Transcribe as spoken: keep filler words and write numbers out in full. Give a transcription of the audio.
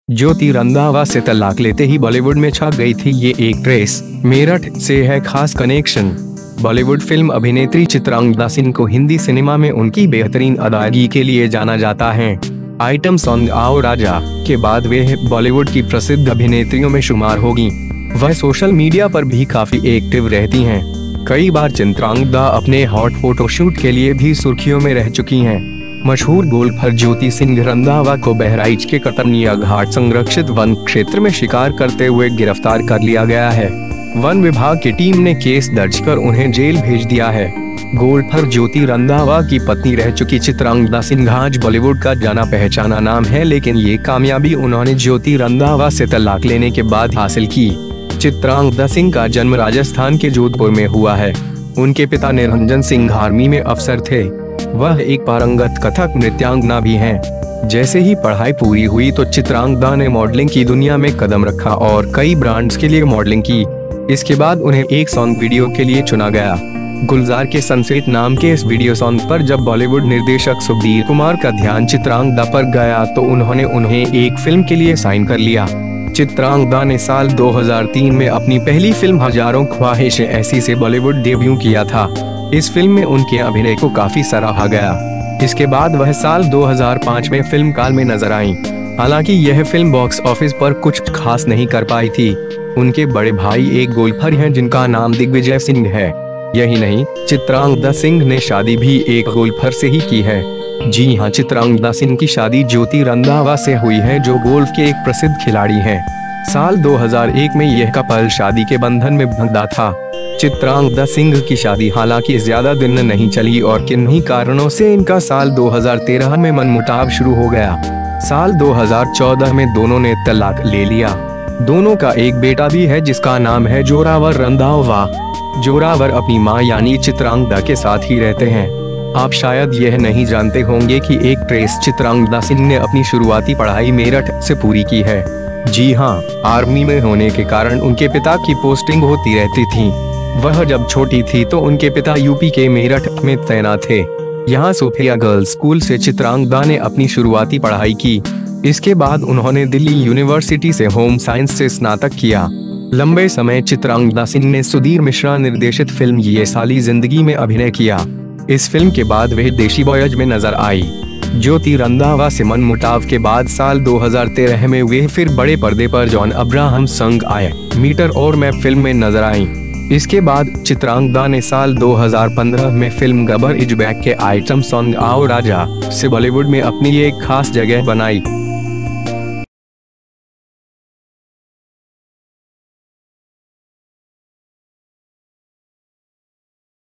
ज्योति रंधावा से तलाक लेते ही बॉलीवुड में छा गई थी ये एक्ट्रेस। मेरठ से है खास कनेक्शन। बॉलीवुड फिल्म अभिनेत्री चित्रांगदा सिंह को हिंदी सिनेमा में उनकी बेहतरीन अदायगी के लिए जाना जाता है। आइटम सॉन्ग आओ राजा के बाद वे बॉलीवुड की प्रसिद्ध अभिनेत्रियों में शुमार होगी। वह सोशल मीडिया पर भी काफी एक्टिव रहती हैं। कई बार चित्रांगदा अपने हॉट फोटोशूट के लिए भी सुर्खियों में रह चुकी हैं। मशहूर गोल्फर ज्योति सिंह रंधावा को बहराइच के कतरनिया घाट संरक्षित वन क्षेत्र में शिकार करते हुए गिरफ्तार कर लिया गया है। वन विभाग की टीम ने केस दर्ज कर उन्हें जेल भेज दिया है। गोल्फर ज्योति रंधावा की पत्नी रह चुकी चित्रांगदा सिंह आज बॉलीवुड का जाना पहचाना नाम है, लेकिन ये कामयाबी उन्होंने ज्योति रंधावा से तलाक लेने के बाद हासिल की। चित्रांगदा सिंह का जन्म राजस्थान के जोधपुर में हुआ है। उनके पिता निरंजन सिंह आर्मी में अफसर थे। वह एक पारंगत कथक नृत्यांगना भी हैं। जैसे ही पढ़ाई पूरी हुई तो चित्रांगदा ने मॉडलिंग की दुनिया में कदम रखा और कई ब्रांड्स के लिए मॉडलिंग की। इसके बाद उन्हें एक सॉन्ग वीडियो के लिए चुना गया। गुलजार के सनसेट नाम के इस वीडियो सॉन्ग पर जब बॉलीवुड निर्देशक सुधीर कुमार का ध्यान चित्रांगदा पर गया तो उन्होंने उन्हें एक फिल्म के लिए साइन कर लिया। चित्रांगदा ने साल दो हज़ार तीन में अपनी पहली फिल्म हजारों ख्वाहिशें ऐसी से बॉलीवुड डेब्यू किया था। इस फिल्म में उनके अभिनय को काफी सराहा गया। इसके बाद वह साल दो हज़ार पाँच में फिल्म काल में नजर आईं। हालांकि यह फिल्म बॉक्स ऑफिस पर कुछ खास नहीं कर पाई थी। उनके बड़े भाई एक गोल्फर हैं जिनका नाम दिग्विजय सिंह है। यही नहीं, चित्रांगदा सिंह ने शादी भी एक गोल्फर से ही की है। जी हाँ, चित्रांगदा सिंह की शादी ज्योति रंधावा से हुई है जो गोल्फ के एक प्रसिद्ध खिलाड़ी हैं। साल दो हज़ार एक में यह कपल शादी के बंधन में बंधा था। चित्रांगदा सिंह की शादी हालांकि ज्यादा दिन नहीं चली और किन्हीं कारणों से इनका साल दो हज़ार तेरह में मनमुटाव शुरू हो गया। साल दो हज़ार चौदह में दोनों ने तलाक ले लिया। दोनों का एक बेटा भी है जिसका नाम है जोरावर रंधावा। जोरावर अपनी मां यानी चित्रांगदा के साथ ही रहते हैं। आप शायद यह नहीं जानते होंगे कि एक्ट्रेस चित्रांगदा सिंह ने अपनी शुरुआती पढ़ाई मेरठ से पूरी की है। जी हाँ, आर्मी में होने के कारण उनके पिता की पोस्टिंग होती रहती थी। वह जब छोटी थी तो उनके पिता यूपी के मेरठ में तैनात थे। यहाँ सोफिया गर्ल्स स्कूल से चित्रांगदा ने अपनी शुरुआती पढ़ाई की। इसके बाद उन्होंने दिल्ली यूनिवर्सिटी से होम साइंस से स्नातक किया। लंबे समय चित्रांगदा सिंह ने सुधीर मिश्रा निर्देशित फिल्म ये साली जिंदगी में अभिनय किया। इस फिल्म के बाद वह देशी बॉयज में नजर आई। ज्योति रंधावा से मनमुटाव के बाद साल दो हज़ार तेरह में वे फिर बड़े पर्दे पर जॉन अब्राहम संग आए मीटर और मैं फिल्म में नजर आईं। इसके बाद चित्रांगदा ने साल दो हज़ार पंद्रह में फिल्म गब्बर इज बैक के आइटम सॉन्ग आओ राजा से बॉलीवुड में अपनी एक खास जगह बनाई।